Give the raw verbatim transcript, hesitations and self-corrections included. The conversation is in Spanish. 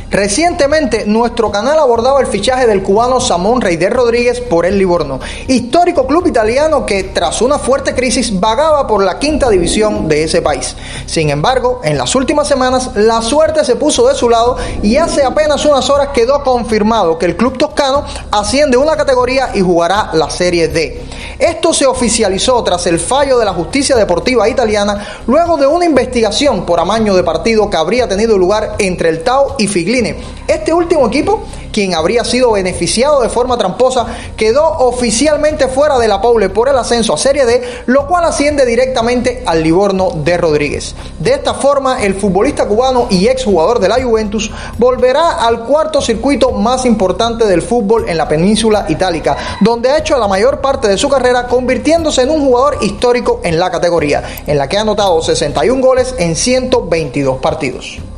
Recientemente, nuestro canal abordaba el fichaje del cubano Samón Reider Rodríguez por el Livorno, histórico club italiano que, tras una fuerte crisis, vagaba por la quinta división de ese país. Sin embargo, en las últimas semanas, la suerte se puso de su lado y hace apenas unas horas quedó confirmado que el club toscano asciende una categoría y jugará la Serie D. Esto se oficializó tras el fallo de la justicia deportiva italiana, luego de una investigación por amaño de partido que habría tenido lugar entre el Tau y Figline. Este último equipo, quien habría sido beneficiado de forma tramposa, quedó oficialmente fuera de la Poule por el ascenso a Serie D, lo cual asciende directamente al Livorno de Rodríguez. De esta forma, el futbolista cubano y exjugador de la Juventus volverá al cuarto circuito más importante del fútbol en la península itálica, donde ha hecho la mayor parte de su carrera, convirtiéndose en un jugador histórico en la categoría, en la que ha anotado sesenta y un goles en ciento veintidós partidos.